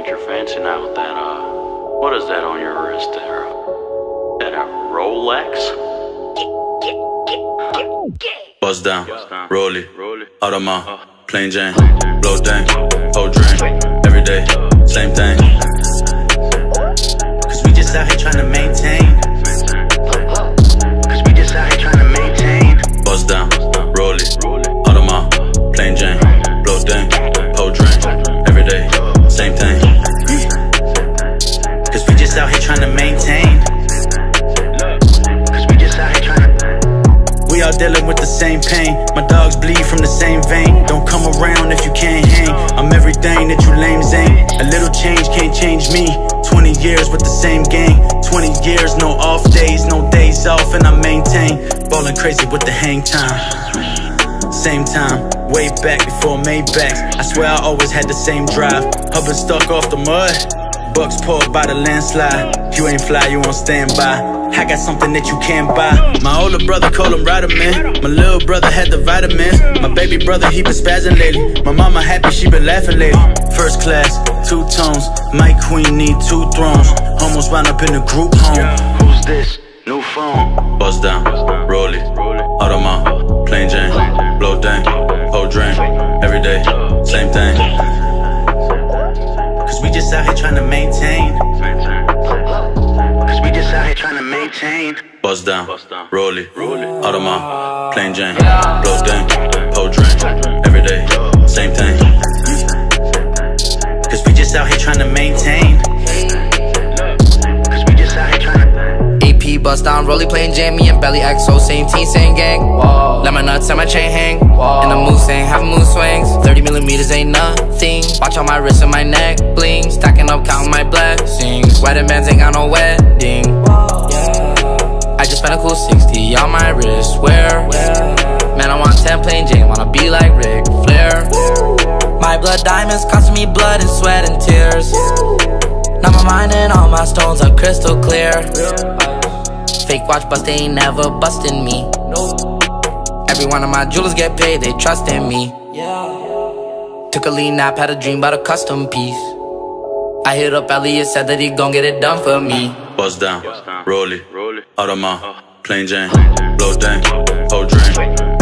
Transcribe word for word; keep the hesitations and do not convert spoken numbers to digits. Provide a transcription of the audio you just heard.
think you're fancy now with that, uh, what is that on your wrist there? That a Rolex? Buzz down, rollie, Audemars, plain Jane, blow dang, whole drink, everyday, same thing. Cause we just out here trying to maintain. Cause we just out here trying to maintain. Buzz down, rollie, Audemars, plain Jane, blow dang, whole drink, everyday, same thing. Cause we just out here trying to maintain. Cause we just out here trying to. We all dealing with the same pain. My dogs bleed from the same vein. Don't come around if you can't hang. I'm everything that you lames ain't. A little change can't change me. Twenty years with the same gang. Twenty years, no off days, no days off, and I maintain. Ballin' crazy with the hang time. Same time, way back before Maybachs. I swear I always had the same drive. I've been stuck off the mud. Bucks poured by the landslide. You ain't fly, you on standby. I got something that you can't buy. My older brother called him Riderman. My little brother had the vitamins. My baby brother, he been spazzing lately. My mama happy, she been laughing lately. First class, two tones. My queen need two thrones. Almost wound up in the group home. Who's this? New phone. Buzz down, rollie, Audemars, plain Jane, blow dang, whole drink, everyday, same thing. Cause we just out here trying to maintain. Cause we just out here trying to maintain. Buzz down, rollie, Audemars, plain Jane, blow dang, whole drink, everyday, same thing. Cause we just out here trying to maintain. Cause we just out here trying to. A P bust down, rollie, plain Jane, me and Belly X O, same team, same gang. Whoa. Let my nuts and my chain hang. Whoa. And the moose ain't have mood swings. Thirty millimeters ain't nothing. Watch on my wrist and my neck bling. Stacking up, counting my blessings. Wedding bands ain't got no wedding. Yeah. I just spent a cool sixty on my wrist. Where? Where? Man, I want ten plain Jane, wanna be like Ric Flair. Woo. My blood diamonds costing me blood and sweat and tears. Woo. Now my mind and all my stones are crystal clear. Fake watch bust, they ain't never busting me. Every one of my jewelers get paid, they trust in me. Took a lean nap, had a dream about a custom piece. I hit up Elliot, said that he gon' get it done for me. Buzz down, rollie, Audemars, plain Jane, blow dang, whole drink,